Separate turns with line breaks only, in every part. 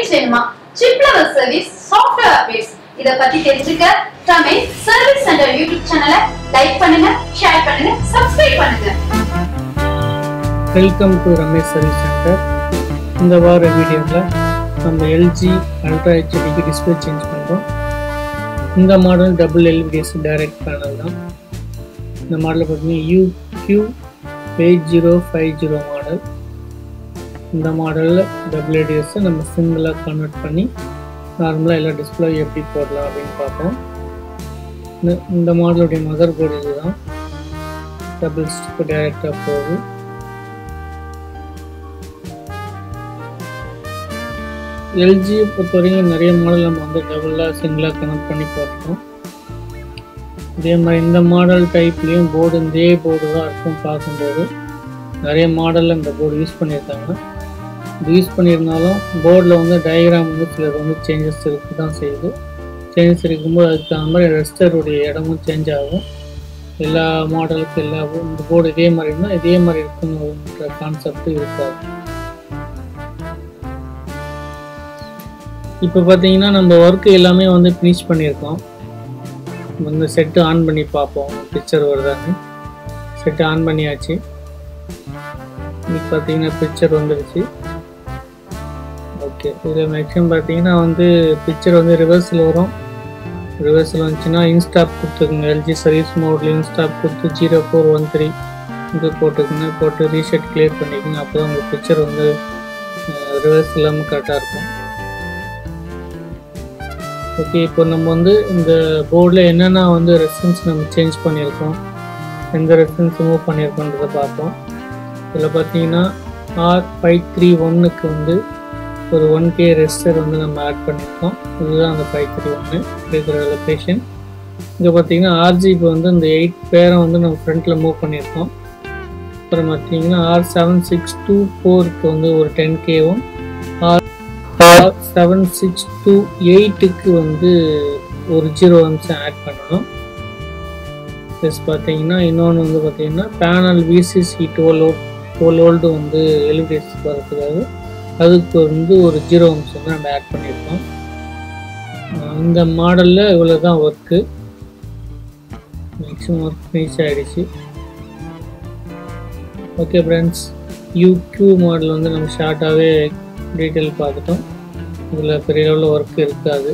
Service வேணுமா? chip level service, software updates. இத பத்தி தெரிஞ்சுக்க Ramesh Service Center YouTube சேனலை லைக் பண்ணுங்க, ஷேர் பண்ணுங்க, சப்ஸ்கிரைப் பண்ணுங்க.
Welcome to Ramesh Service Center. இந்த வார வீடியோல நம்ம LG Ultra HD display change பண்றோம். இந்த model double LVDS direct panel தான். இந்த மாடல் பார்த்தீங்கன்னா UQ8050 மாடல். இந்த மாடலில் WDS நம்ம சிங்கிளாக கன்வெர்ட் பண்ணி நார்மலாக எல்லா டிஸ்பிளே எப்படி போடலாம் அப்படின்னு பார்ப்போம். இந்த மாடலுடைய மதர் போர்டு இதுதான். டபுள் ஸ்டிக் டைரக்டாக போகுது. எல்ஜியை பொறுத்த வரைக்கும் நிறைய மாடல் நம்ம வந்து டபுளாக சிங்கிளாக கனெக்ட் பண்ணி போட்டோம். இதே மாதிரி இந்த மாடல் டைப்லேயும் போர்டு இதே போர்டு தான் இருக்கும். பார்க்கும்போது நிறைய மாடலில் இந்த போர்டு யூஸ் பண்ணியிருக்காங்க. இது யூஸ் பண்ணியிருந்தாலும் போர்டில் வந்து டயக்ராம் வந்து சிலர் வந்து சேஞ்சஸ் இருக்கு தான் செய்யுது. சேஞ்சஸ் இருக்கும்போது அதுக்கு அந்த மாதிரி ரெஸ்டருடைய இடமும் சேஞ்ச் ஆகும். எல்லா மாடலுக்கும் எல்லா இந்த போர்டு இதே மாதிரி இருந்தால் இதே மாதிரி இருக்குன்ற கான்செப்ட் இருக்காது. இப்போ பார்த்தீங்கன்னா நம்ம ஒர்க்கு எல்லாமே வந்து ஃபினிஷ் பண்ணியிருக்கோம். இந்த செட்டு ஆன் பண்ணி பார்ப்போம் பிக்சர் வருதான்னு. செட்டு ஆன் பண்ணியாச்சு. இப்போ பார்த்தீங்கன்னா பிக்சர் வந்துடுச்சு. ஓகே, இதில் மேக்ஸிமம் பார்த்தீங்கன்னா வந்து பிக்சர் வந்து ரிவர்ஸில் வரும். ரிவர்ஸில் வந்துச்சுன்னா இன்ஸ்டாப் கொடுத்துக்குங்க. எல்ஜி சர்வீஸ் மோடில் இன்ஸ்டாப் கொடுத்து 0413 இது போட்டுக்குங்க. போட்டு ரீசெட் கிளியர் பண்ணிக்கோங்க. அப்போ தான் உங்கள் பிக்சர் வந்து ரிவர்ஸ் இல்லாமல் கரெக்டாக இருக்கும். ஓகே, இப்போ நம்ம வந்து இந்த போர்டில் என்னென்ன வந்து ரெசிஸ்டன்ஸ் நம்ம சேஞ்ச் பண்ணியிருக்கோம், எந்த ரெசிஸ்டன்ஸ் மூவ் பண்ணியிருக்கோன்றதை பார்ப்போம். இதில் பார்த்தீங்கன்னா R531க்கு வந்து ஒரு 1K ரெசிஸ்டர் வந்து நம்ம ஆட் பண்ணியிருக்கோம். இதுதான் அந்த 531 இருக்கிற லொக்கேஷன். இங்கே பார்த்தீங்கன்னா RGB வந்து இந்த 8 பேரை வந்து நம்ம ஃப்ரண்ட்டில் மூவ் பண்ணியிருக்கோம். அப்புறம் பார்த்தீங்கன்னா R7624க்கு வந்து ஒரு 10Kவும் R7628க்கு வந்து ஒரு 0 அம்சம் ஆட் பண்ணணும். ப்ளஸ் பார்த்தீங்கன்னா இன்னொன்று வந்து பார்த்தீங்கன்னா பேனல் VCC 12 volt வந்து LVDS வரதுக்காக அதுக்கு வந்து ஒரு 0 அம்சம் தான் நம்ம ஆட் பண்ணியிருக்கோம். இந்த மாடலில் இவ்வளோ தான் ஒர்க்கு. மேக்ஸிமம் ஒர்க் ஃபினிஷ் ஆகிடுச்சு. ஓகே ஃப்ரெண்ட்ஸ், UQ மாடல் வந்து நம்ம ஷார்ட்டாகவே டீட்டெயில் பார்த்துட்டோம். இதில் பெரிய லெவலில் ஒர்க் இருக்காது.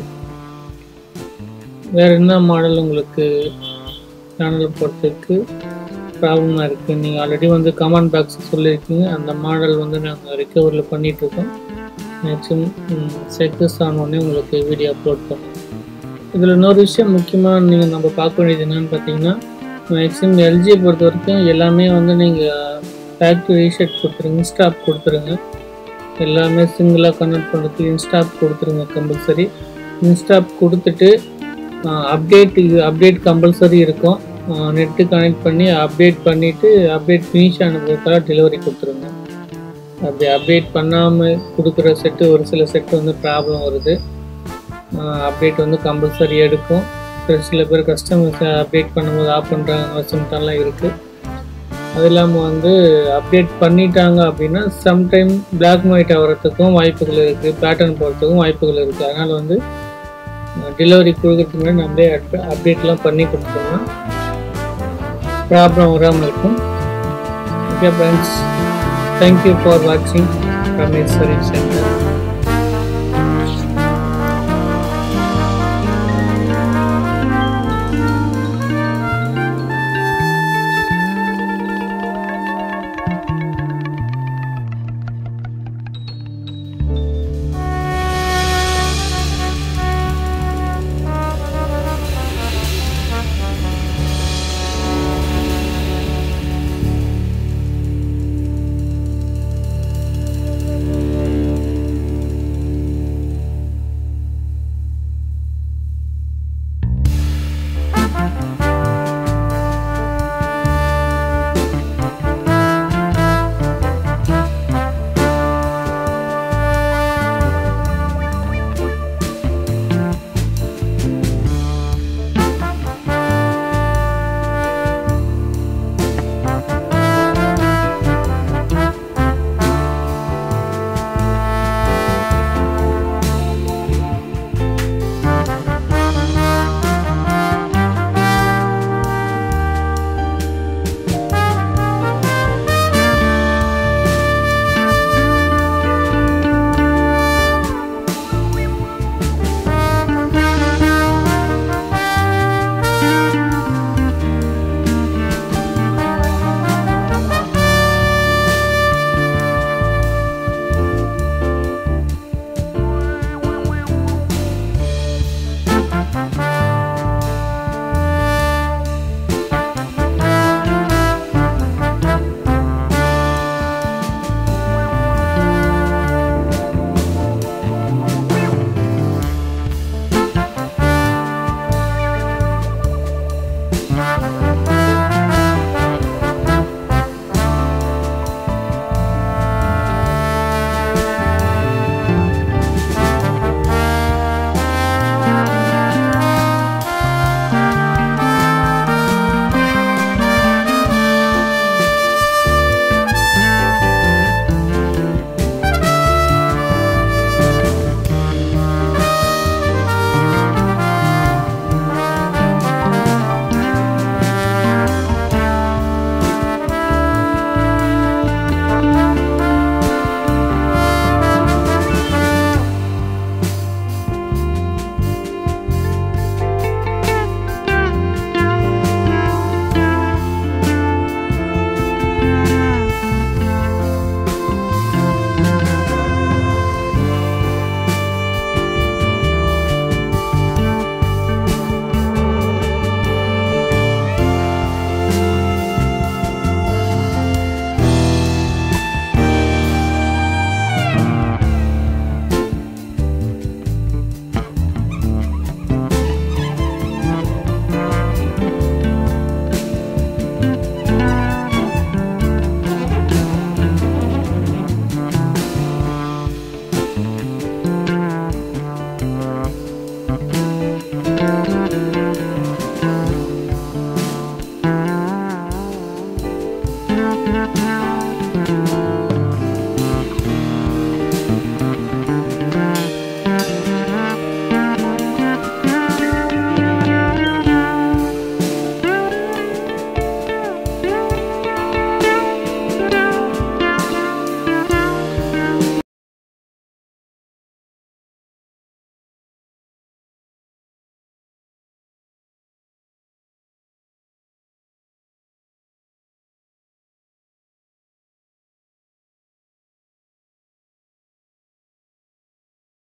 வேறு என்ன மாடல் உங்களுக்கு சேனல் போகிறதுக்கு ப்ராப்ளமாக இருக்குது நீங்கள் ஆல்ரெடி வந்து கமெண்ட் பாக்ஸ் சொல்லியிருக்கீங்க. அந்த மாடல் வந்து நாங்கள் ரிகவரில் பண்ணிகிட்ருக்கோம். மேக்ஸிமம் சக்ஸஸ் ஆனோடனே உங்களுக்கு வீடியோ அப்லோட் பண்ணுவோம். இதில் இன்னொரு விஷயம் முக்கியமாக நீங்கள் நம்ம பார்க்க வேண்டியது என்னென்னு பார்த்தீங்கன்னா, மேக்ஸிமம் எல்ஜியை பொறுத்த வரைக்கும் எல்லாமே வந்து நீங்கள் ஃபேக்ட்ரி ரீசெட் கொடுத்துருங்க, இன்ஸ்டாப் கொடுத்துருங்க. எல்லாமே சிங்கிளாக கன்வெர்ட் பண்ணுறதுக்கு இன்ஸ்டாப் கொடுத்துருங்க கம்பல்சரி. இன்ஸ்டாப் கொடுத்துட்டு அப்டேட் கம்பல்சரி இருக்கும். நெட்டு கனெக்ட் பண்ணி அப்டேட் பண்ணிவிட்டு அப்டேட் ஃபினிஷ் ஆனதுக்காக டெலிவரி கொடுத்துருங்க. அப்படி அப்டேட் பண்ணாமல் கொடுக்குற செட்டு ஒரு சில செட்டு வந்து ப்ராப்ளம் வருது. அப்டேட் வந்து கம்பல்சரி எடுக்கும். சில பேர் கஸ்டமர்ஸ் அப்டேட் பண்ணும்போது ஆஃப் பண்ணுறாங்க சிம்டம்லாம் இருக்குது. அது இல்லாமல் வந்து அப்டேட் பண்ணிட்டாங்க அப்படின்னா சம்டைம் பிளாக் அண்ட் ஒயிட் ஆகிறதுக்கும் வாய்ப்புகள் இருக்குது, பேட்டர்ன் போகிறதுக்கும் வாய்ப்புகள் இருக்குது. அதனால் வந்து டெலிவரி கொடுக்கறதுக்கு முன்னாடி நம்மளே அப்டேட்லாம் பண்ணி கொடுத்தோம்னா ப்ராப்ளம் வராமல் இருக்கும். ஓகே ஃப்ரெண்ட்ஸ், தேங்க்யூ ஃபார் வாட்சிங் Ramesh Service Center.